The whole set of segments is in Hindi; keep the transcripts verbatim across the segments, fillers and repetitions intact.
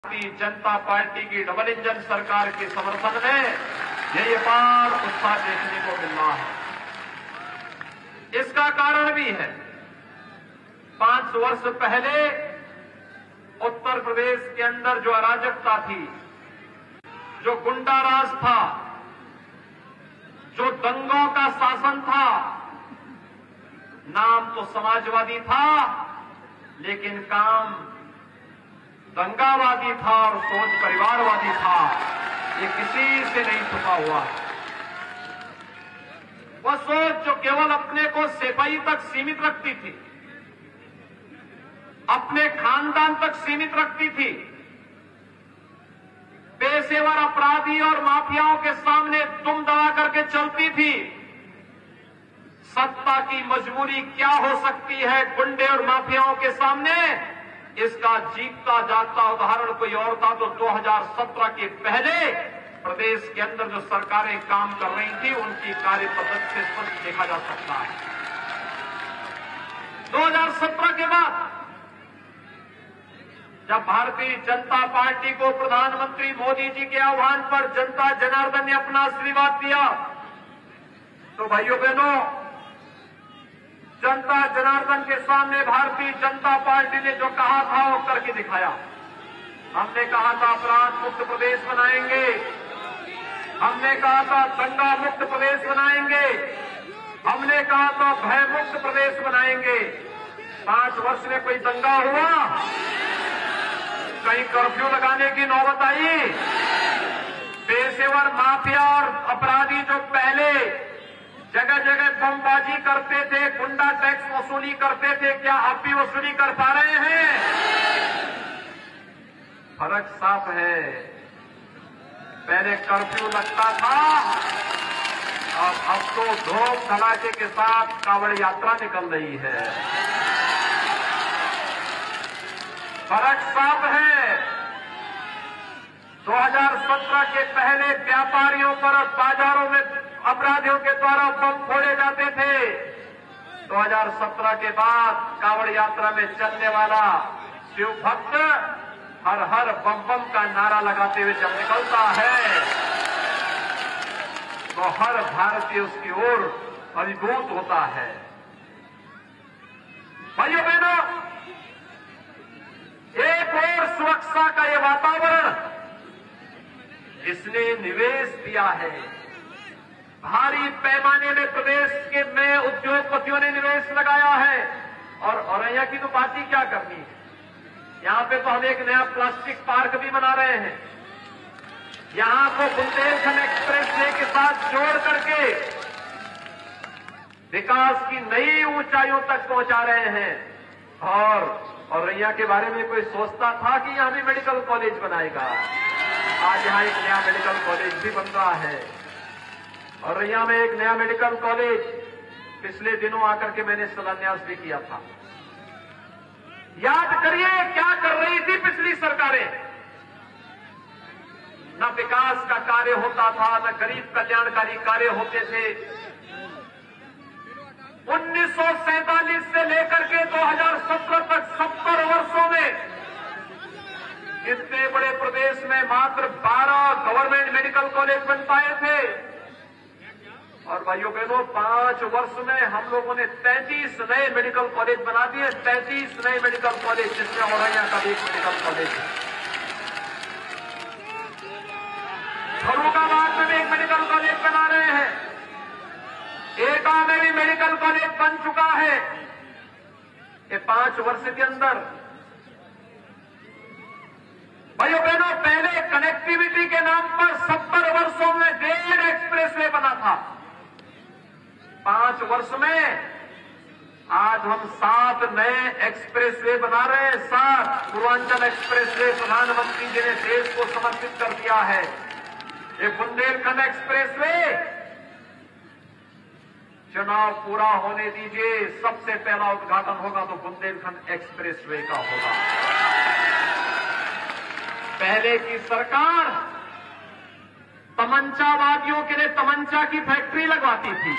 भारतीय जनता पार्टी की डबल इंजन सरकार के समर्थन में यही अपार उत्साह देखने को मिल रहा है। इसका कारण भी है, पांच वर्ष पहले उत्तर प्रदेश के अंदर जो अराजकता थी, जो गुंडाराज था, जो दंगों का शासन था, नाम तो समाजवादी था लेकिन काम दंगावादी था और सोच परिवारवादी था। ये किसी से नहीं छुपा हुआ। वह सोच जो केवल अपने को सिपाही तक सीमित रखती थी, अपने खानदान तक सीमित रखती थी, पेशेवर अपराधी और माफियाओं के सामने दुम दबा करके चलती थी। सत्ता की मजबूरी क्या हो सकती है गुंडे और माफियाओं के सामने, इसका जीता जागता उदाहरण कोई और था तो दो हज़ार सत्रह के पहले प्रदेश के अंदर जो सरकारें काम कर रही थी उनकी कार्य पद्धति से स्पष्ट देखा जा सकता है। दो हज़ार सत्रह के बाद जब भारतीय जनता पार्टी को प्रधानमंत्री मोदी जी के आह्वान पर जनता जनार्दन ने अपना आशीर्वाद दिया, तो भाइयों बहनों, जनता जनार्दन के सामने भारतीय जनता पार्टी ने जो कहा था वो करके दिखाया। हमने कहा था अपराध मुक्त प्रदेश बनाएंगे, हमने कहा था दंगा मुक्त प्रदेश बनाएंगे, हमने कहा था भय मुक्त प्रदेश बनाएंगे। पांच वर्ष में कोई दंगा हुआ? कहीं कर्फ्यू लगाने की नौबत आई? पेशेवर माफिया और अपराधी जो पहले जगह जगह बमबाजी करते थे, गुंडा टैक्स वसूली करते थे, क्या अब भी वसूली कर पा रहे हैं? फर्क साफ है। पहले कर्फ्यू लगता था और अब तो धूम धड़ाके के साथ कांवड़ यात्रा निकल रही है। फर्क साफ है। दो हज़ार सत्रह के पहले व्यापारियों पर बाजारों में अपराधियों के द्वारा बम फोड़े जाते थे। दो हज़ार सत्रह के बाद कांवड़ यात्रा में चलने वाला शिव भक्त हर हर बम बम का नारा लगाते हुए जब निकलता है तो हर भारतीय उसकी ओर अभिभूत होता है। भाइयों बहनों, एक और सुरक्षा का ये वातावरण इसने निवेश दिया है। भारी पैमाने में प्रदेश के में उद्योगपतियों ने निवेश लगाया है। और औरैया की तो बात ही क्या करनी है। यहां पे तो हम एक नया प्लास्टिक पार्क भी बना रहे हैं। यहां को बुंदेलखंड एक्सप्रेस वे के साथ जोड़ करके विकास की नई ऊंचाइयों तक पहुंचा रहे हैं। और औरैया के बारे में कोई सोचता था कि यहां भी मेडिकल कॉलेज बनाएगा? आज यहां एक नया मेडिकल कॉलेज भी बन रहा है। और यहां में एक नया मेडिकल कॉलेज पिछले दिनों आकर के मैंने शिलान्यास भी किया था। याद करिए क्या कर रही थी पिछली सरकारें। न विकास का कार्य होता था, न गरीब कल्याणकारी कार्य होते थे। उन्नीस सौ सैंतालीस से लेकर के दो हज़ार सत्रह तक सत्तर वर्षों में इतने बड़े प्रदेश में मात्र बारह गवर्नमेंट मेडिकल कॉलेज बन पाए थे। और भाइयों बहनों, पांच वर्ष में हम लोगों ने तैंतीस नए मेडिकल कॉलेज बना दिए। तैंतीस नए मेडिकल कॉलेज, जिसमें औरैया का भी एक मेडिकल कॉलेज है। फर्रुखाबाद में भी एक मेडिकल कॉलेज बना रहे हैं। एटा में भी मेडिकल कॉलेज बन चुका है। ये पांच वर्ष के अंदर भाइयों बहनों, पहले कनेक्टिविटी के नाम पर सत्तर वर्षों में डेढ़ एक्सप्रेसवे बना था। पांच वर्ष में आज हम सात नए एक्सप्रेसवे बना रहे हैं। सात पूर्वांचल एक्सप्रेसवे प्रधानमंत्री जी ने देश को समर्पित कर दिया है। ये बुंदेलखंड एक्सप्रेसवे चुनाव पूरा होने दीजिए, सबसे पहला उद्घाटन होगा तो बुंदेलखंड एक्सप्रेसवे का होगा। पहले की सरकार तमंचावादियों के लिए तमंचा की फैक्ट्री लगवाती थी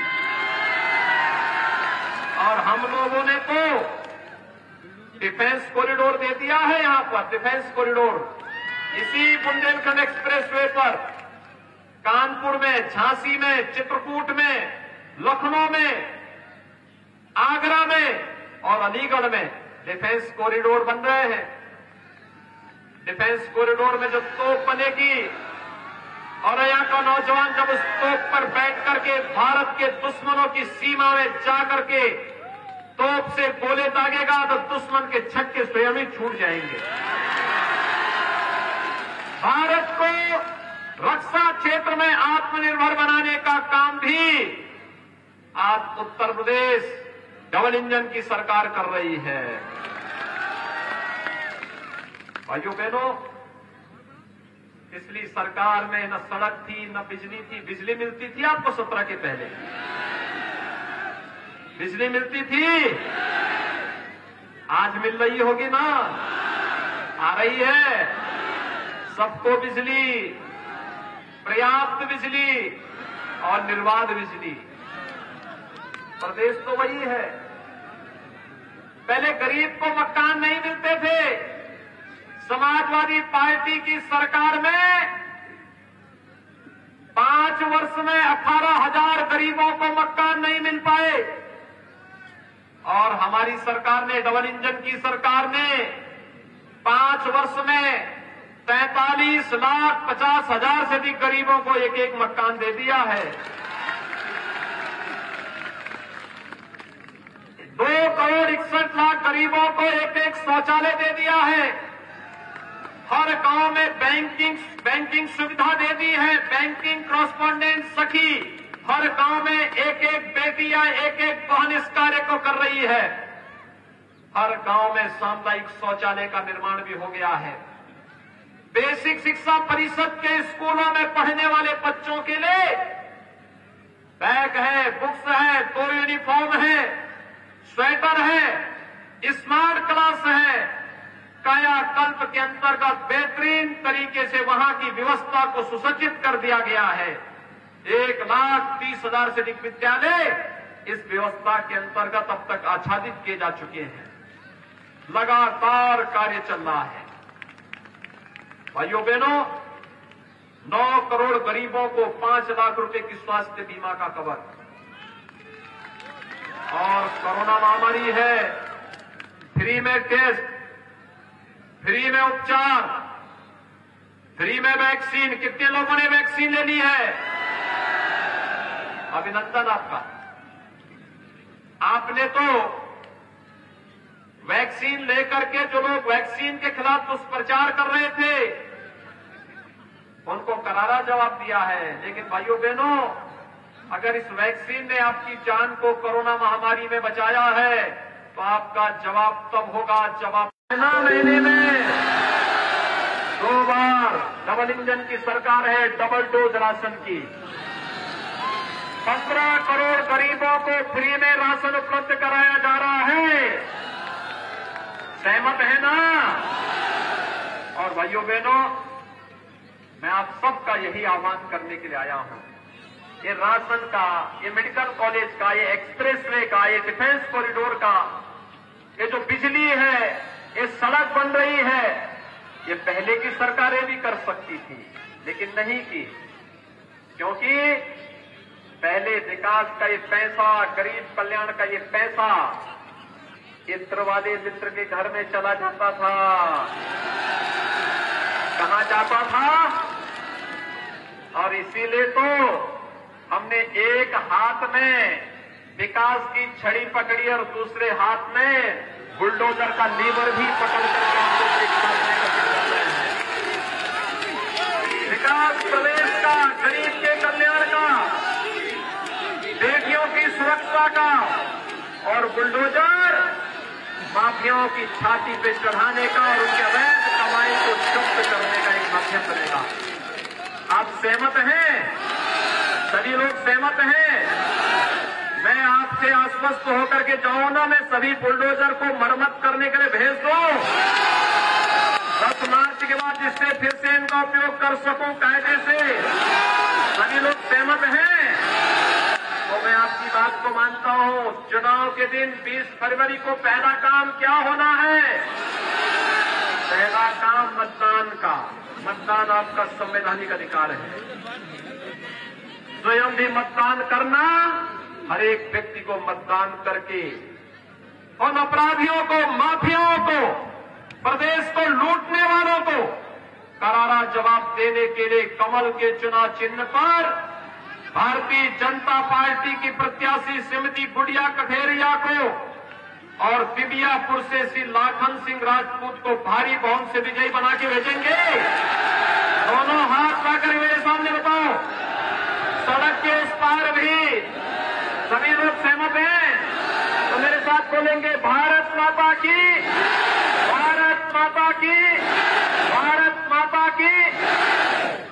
और हम लोगों ने तो डिफेंस कॉरिडोर दे दिया है। यहां पर डिफेंस कॉरिडोर इसी बुंदेलखंड एक्सप्रेसवे पर कानपुर में, झांसी में, चित्रकूट में, लखनऊ में, आगरा में और अलीगढ़ में डिफेंस कॉरिडोर बन रहे हैं। डिफेंस कॉरिडोर में जो तोप बनेगी और यहाँ का नौजवान जब उस तोप पर बैठ करके भारत के दुश्मनों की सीमा में जाकर के तोप से गोले दागेगा तो दुश्मन के छक्के स्वयं ही छूट जाएंगे। भारत को रक्षा क्षेत्र में आत्मनिर्भर बनाने का काम भी आज उत्तर प्रदेश डबल इंजन की सरकार कर रही है। भाइयों बहनों, पिछली सरकार में न सड़क थी, न बिजली थी। बिजली मिलती थी आपको सत्रह के पहले? बिजली मिलती थी? आज मिल रही होगी ना? आ रही है सबको बिजली, पर्याप्त बिजली और निर्बाध बिजली। प्रदेश तो वही है। पहले गरीब को मकान नहीं मिलते थे। समाजवादी पार्टी की सरकार में पांच वर्ष में अठारह हजार गरीबों को मकान नहीं मिल पाए और हमारी सरकार ने, डबल इंजन की सरकार ने पांच वर्ष में तैंतालीस लाख पचास हजार से अधिक गरीबों को एक एक मकान दे दिया है। दो करोड़ इकसठ लाख गरीबों को एक एक शौचालय दे दिया है। हर गांव में बैंकिंग बैंकिंग सुविधा दे दी है। बैंकिंग कॉरेस्पॉन्डेंट सखी हर गांव में एक एक बेटी या एक एक बहन इस कार्य को कर रही है। हर गांव में सामुदायिक शौचालय का निर्माण भी हो गया है। बेसिक शिक्षा परिषद के स्कूलों में पढ़ने वाले बच्चों के लिए बैग है, बुक्स है, दो यूनिफॉर्म है, स्वेटर है, स्मार्ट क्लास है। कायाकल्प के अंतर्गत बेहतरीन तरीके से वहां की व्यवस्था को सुसज्जित कर दिया गया है। एक लाख तीस हजार से अधिक विद्यालय इस व्यवस्था के अंतर्गत अब तक आच्छादित किए जा चुके हैं। लगातार कार्य चल रहा है। भाइयों बहनों, नौ करोड़ गरीबों को पांच लाख रुपए की स्वास्थ्य बीमा का कवर और कोरोना महामारी है, फ्री में टेस्ट, फ्री में उपचार, फ्री में वैक्सीन। कितने लोगों ने वैक्सीन ले ली है? अभिनंदन आपका। आपने तो वैक्सीन लेकर के जो लोग वैक्सीन के खिलाफ दुष्प्रचार कर रहे थे उनको करारा जवाब दिया है। लेकिन भाइयों बहनों, अगर इस वैक्सीन ने आपकी जान को कोरोना महामारी में बचाया है तो आपका जवाब तब होगा जब आप महीने में दो बार डबल इंजन की सरकार है, डबल डोज राशन की। पंद्रह करोड़ गरीबों को फ्री में राशन उपलब्ध कराया जा रहा है। सहमत है ना? और भाइयों बहनों, मैं आप सबका यही आह्वान करने के लिए आया हूं। ये राशन का, ये मेडिकल कॉलेज का, ये एक्सप्रेसवे का, ये डिफेंस कॉरिडोर का, ये जो बिजली है, ये सड़क बन रही है, ये पहले की सरकारें भी कर सकती थी लेकिन नहीं की। क्योंकि पहले विकास का ये पैसा, गरीब कल्याण का ये पैसा इत्र वाले मित्र के घर में चला जाता था। कहां जाता था? और इसीलिए तो हमने एक हाथ में विकास की छड़ी पकड़ी और दूसरे हाथ में बुलडोजर का लीवर भी पकड़ करके हमको दिखाने का कर रहे हैं। विकास प्रदेश का, गरीब के कल्याण का, बेटियों की सुरक्षा का और बुलडोजर माफियाओं की छाती पे चढ़ाने का और उनके अवैध कमाई को जब्त करने का एक माध्यम बनेगा। आप सहमत हैं? सभी लोग सहमत हैं? मैं आपसे आश्वस्त होकर के जाऊं ना, मैं सभी बुलडोजर को मरम्मत करने के लिए भेज दूं दस मार्च के बाद, जिससे फिर से इनका उपयोग कर सकूं कायदे से। सभी लोग सहमत हैं? तो मैं आपकी बात को मानता हूं। चुनाव के दिन बीस फरवरी को पहला काम क्या होना है? पहला काम मतदान का। मतदान आपका संवैधानिक अधिकार है। स्वयं भी मतदान करना, हर एक व्यक्ति को मतदान करके उन अपराधियों को, माफियाओं को, प्रदेश को लूटने वालों को करारा जवाब देने के लिए कमल के चुनाव चिन्ह पर भारतीय जनता पार्टी की प्रत्याशी श्रीमती गुड़िया कठेरिया को और बिबियापुर से श्री लाखन सिंह राजपूत को भारी बहुमत से विजयी बना के भेजेंगे। दोनों हाथ लाकर मेरे सामने बताओ। सड़क के उस पार भी सभी लोग सहमत हैं तो मेरे साथ बोलेंगे, भारत माता की, भारत माता की, भारत माता की।